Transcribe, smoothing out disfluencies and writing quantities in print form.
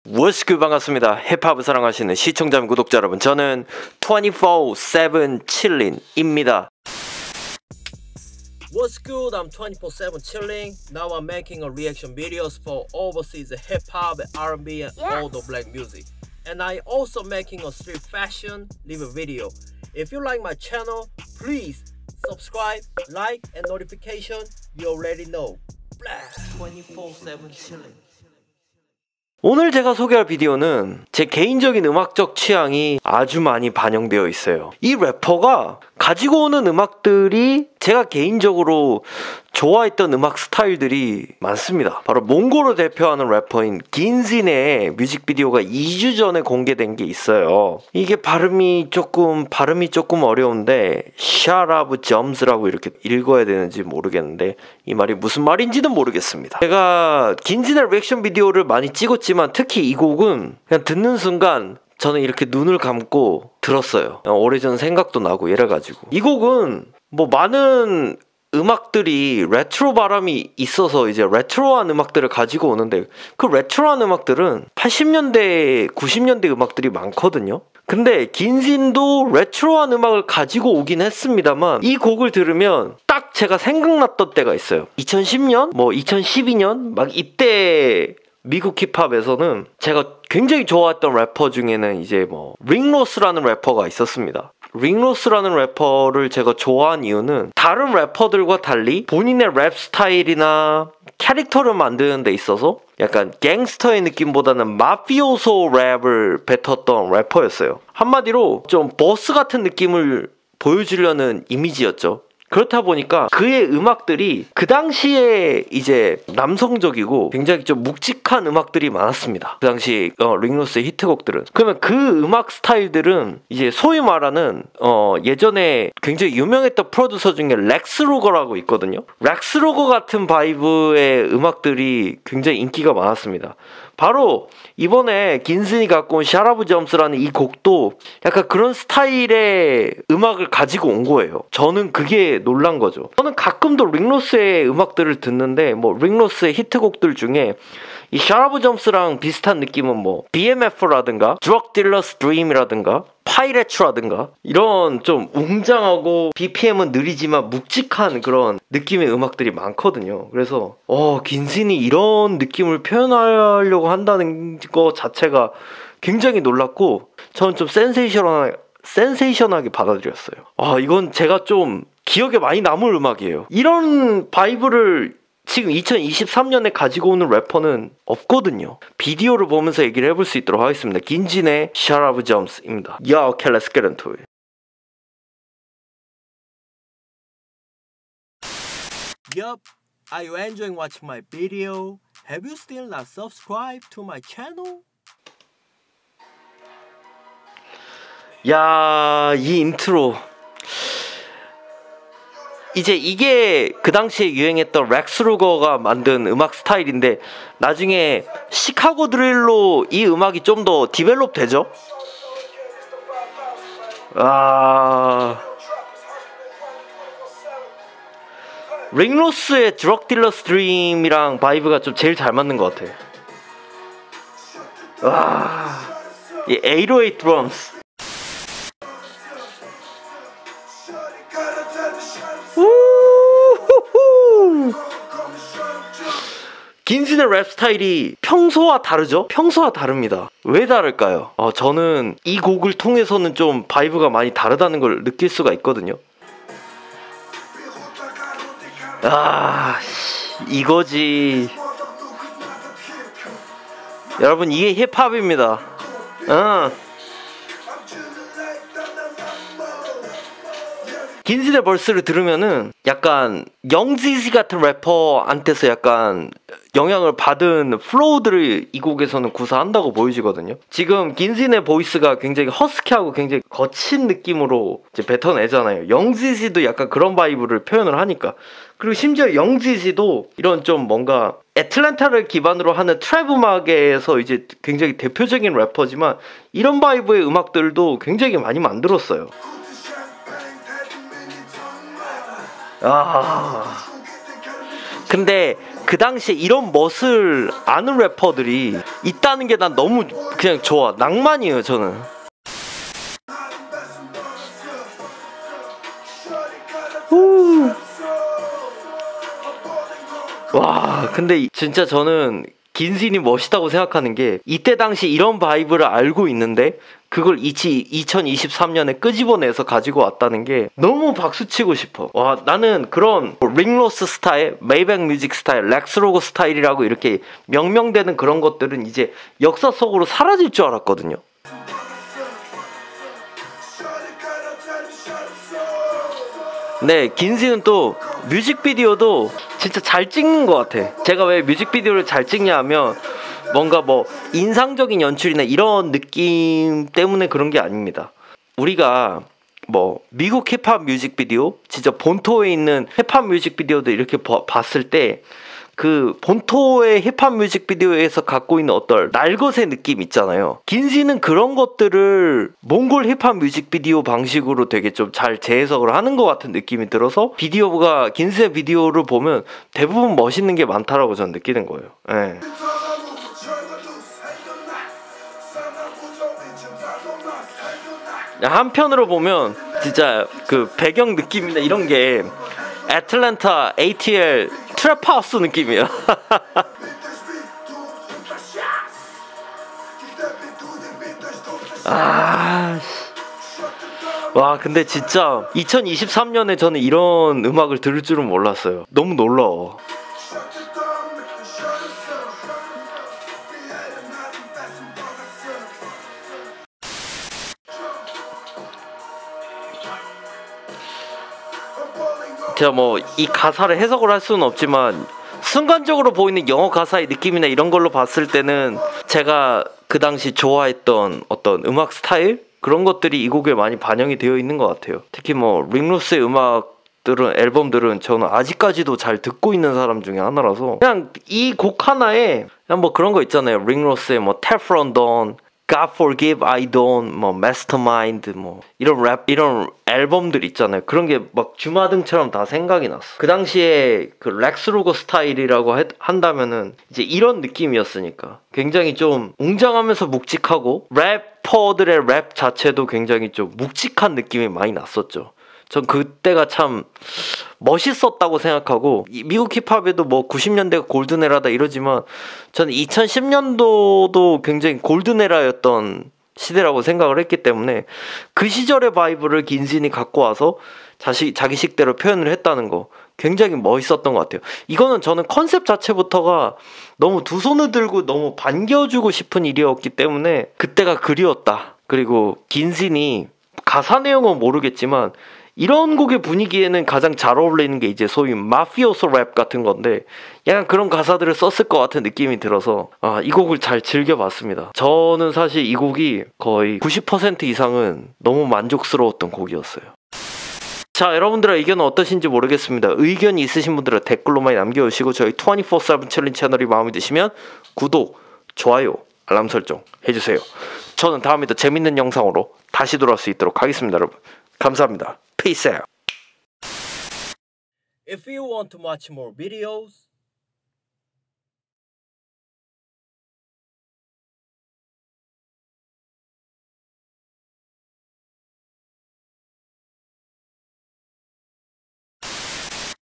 워스크 반갑습니다. 힙합을 사랑하시는 시청자 및 구독자 여러분, 저는 24/7 chilling입니다. What's good? I'm 24/7 chilling. Now I'm making a reaction videos for overseas hip hop, R&B, and all the black music. And I also making a street fashion review video. If you like my channel, please subscribe, like, and notification. You already know. 24/7 chilling. 오늘 제가 소개할 비디오는 제 개인적인 음악적 취향이 아주 많이 반영되어 있어요. 이 래퍼가 가지고 오는 음악들이 제가 개인적으로 좋아했던 음악 스타일들이 많습니다. 바로 몽골을 대표하는 래퍼인 긴진의 뮤직비디오가 2주 전에 공개된 게 있어요. 이게 발음이 조금 어려운데 샤라브 점스라고 이렇게 읽어야 되는지 모르겠는데 이 말이 무슨 말인지는 모르겠습니다. 제가 긴진의 리액션 비디오를 많이 찍었지만 특히 이 곡은 그냥 듣는 순간 저는 이렇게 눈을 감고 들었어요. 오래전 생각도 나고 이래가지고 이 곡은 뭐 많은 음악들이 레트로 바람이 있어서 이제 레트로한 음악들을 가지고 오는데 그 레트로한 음악들은 80년대, 90년대 음악들이 많거든요. 근데 긴진도 레트로한 음악을 가지고 오긴 했습니다만 이 곡을 들으면 딱 제가 생각났던 때가 있어요. 2010년? 뭐 2012년? 막 이때 미국 힙합에서는 제가 굉장히 좋아했던 래퍼 중에는 이제 뭐 링로스라는 래퍼가 있었습니다. 링로스라는 래퍼를 제가 좋아한 이유는 다른 래퍼들과 달리 본인의 랩 스타일이나 캐릭터를 만드는 데 있어서 약간 갱스터의 느낌보다는 마피오소 랩을 뱉었던 래퍼였어요. 한마디로 좀 보스 같은 느낌을 보여주려는 이미지였죠. 그렇다 보니까 그의 음악들이 그 당시에 이제 남성적이고 굉장히 좀 묵직한 음악들이 많았습니다. 그 당시 링로스의 히트곡들은. 그러면 그 음악 스타일들은 이제 소위 말하는 예전에 굉장히 유명했던 프로듀서 중에 렉스 루거라고 있거든요. 렉스 루거 같은 바이브의 음악들이 굉장히 인기가 많았습니다. 바로 이번에 긴슨이 갖고 온 샤라브 점스라는 이 곡도 약간 그런 스타일의 음악을 가지고 온 거예요. 저는 그게 놀란 거죠. 저는 가끔도 링로스의 음악들을 듣는데 뭐 링로스의 히트곡들 중에 이 샤라브 점스랑 비슷한 느낌은 뭐 BMF라든가 드럭 딜러스 드림이라든가 파이레츠라든가 이런 좀 웅장하고 BPM은 느리지만 묵직한 그런 느낌의 음악들이 많거든요. 그래서 긴슨이 이런 느낌을 표현하려고 한다는 거 자체가 굉장히 놀랐고 저는 좀 센세이션하게 받아들였어요. 이건 제가 좀 기억에 많이 남을 음악이에요. 이런 바이브를 지금 2023년에 가지고 오는 래퍼는 없거든요. 비디오를 보면서 얘기를 해볼 수 있도록 하겠습니다. 긴진의 샤라브 점스입니다. Yo, okay, let's get into it. Yup, are you enjoying watching my video? Have you still not subscribed to my channel? 야, 이 인트로. 이제 이게 그 당시에 유행했던 렉스 루거가 만든 음악 스타일인데 나중에 시카고 드릴로 이 음악이 좀 더 디벨롭 되죠? 링로스의 드럭 딜러스 드림이랑 바이브가 좀 제일 잘 맞는 것 같아요. 이 808 드럼스. 긴슨의 랩 스타일이 평소와 다르죠? 평소와 다릅니다. 왜 다를까요? 저는 이 곡을 통해서는 좀 바이브가 많이 다르다는 걸 느낄 수가 있거든요. 이거지. 여러분, 이게 힙합입니다. 긴슨의 벌스를 들으면은 약간 영지지 같은 래퍼한테서 약간 영향을 받은 플로우들을 이 곡에서는 구사한다고 보여지거든요. 지금 긴슨의 보이스가 굉장히 허스키하고 굉장히 거친 느낌으로 이제 뱉어내잖아요. 영지지도 약간 그런 바이브를 표현을 하니까. 그리고 심지어 영지지도 이런 좀 뭔가 애틀랜타를 기반으로 하는 트랩 음악에서 이제 굉장히 대표적인 래퍼지만 이런 바이브의 음악들도 굉장히 많이 만들었어요. 근데 그 당시에 이런 멋을 아는 래퍼들이 있다는 게 난 너무 그냥 좋아. 낭만이에요 저는. 와, 근데 진짜 저는 긴신이 멋있다고 생각하는 게 이때 당시 이런 바이브를 알고 있는데 그걸 2023년에 끄집어내서 가지고 왔다는 게 너무 박수치고 싶어. 와, 나는 그런 링로스 스타일, 메이백 뮤직 스타일, 렉스로그 스타일이라고 이렇게 명명되는 그런 것들은 이제 역사 속으로 사라질 줄 알았거든요. 네, 긴신은 또 뮤직비디오도 진짜 잘 찍는 것 같아. 제가 왜 뮤직비디오를 잘 찍냐 하면 뭔가 뭐 인상적인 연출이나 이런 느낌 때문에 그런 게 아닙니다. 우리가 뭐 미국 힙합 뮤직비디오, 진짜 본토에 있는 힙합 뮤직비디오도 이렇게 봤을 때 그 본토의 힙합 뮤직비디오에서 갖고 있는 어떤 날것의 느낌 있잖아요. 긴신은 그런 것들을 몽골 힙합 뮤직비디오 방식으로 되게 좀 잘 재해석을 하는 것 같은 느낌이 들어서 비디오가 긴신의 비디오를 보면 대부분 멋있는 게 많다라고 저는 느끼는 거예요. 네. 한편으로 보면 진짜 그 배경 느낌이나 이런 게 애틀랜타 ATL 트랩하우스 느낌이야. 와, 근데 진짜 2023년에 저는 이런 음악을 들을 줄은 몰랐어요. 너무 놀라워. 제가 뭐 이 가사를 해석을 할 수는 없지만 순간적으로 보이는 영어 가사의 느낌이나 이런 걸로 봤을 때는 제가 그 당시 좋아했던 어떤 음악 스타일? 그런 것들이 이 곡에 많이 반영이 되어 있는 것 같아요. 특히 뭐 링로스의 음악들은, 앨범들은 저는 아직까지도 잘 듣고 있는 사람 중에 하나라서 그냥 이 곡 하나에 그냥 뭐 그런 거 있잖아요. 링로스의 뭐 Teflon Don, God Forgive I Don't, 뭐 Mastermind, 뭐 이런 랩, 이런 앨범들 있잖아요. 그런 게 막 주마등처럼 다 생각이 났어. 그 당시에 그 렉스루거 스타일이라고 한다면은 이제 이런 느낌이었으니까 굉장히 좀 웅장하면서 묵직하고 래퍼들의 랩 자체도 굉장히 좀 묵직한 느낌이 많이 났었죠. 전 그때가 참 멋있었다고 생각하고, 미국 힙합에도 뭐 90년대가 골든에라다 이러지만 저는 2010년도도 굉장히 골든에라였던 시대라고 생각을 했기 때문에 그 시절의 바이브를 긴신이 갖고 와서 자기식대로 표현을 했다는 거 굉장히 멋있었던 것 같아요. 이거는 저는 컨셉 자체부터가 너무 두 손을 들고 너무 반겨주고 싶은 일이었기 때문에 그때가 그리웠다. 그리고 긴신이 가사 내용은 모르겠지만 이런 곡의 분위기에는 가장 잘 어울리는 게 이제 소위 마피오소 랩 같은 건데 약간 그런 가사들을 썼을 것 같은 느낌이 들어서 이 곡을 잘 즐겨봤습니다. 저는 사실 이 곡이 거의 90% 이상은 너무 만족스러웠던 곡이었어요. 자, 여러분들의 의견은 어떠신지 모르겠습니다. 의견이 있으신 분들은 댓글로 많이 남겨주시고 저희 24/7 챌린지 채널이 마음에 드시면 구독, 좋아요, 알람 설정 해주세요. 저는 다음에 더 재밌는 영상으로 다시 돌아올 수 있도록 하겠습니다. 여러분 감사합니다. Peace out. If you want to watch more videos,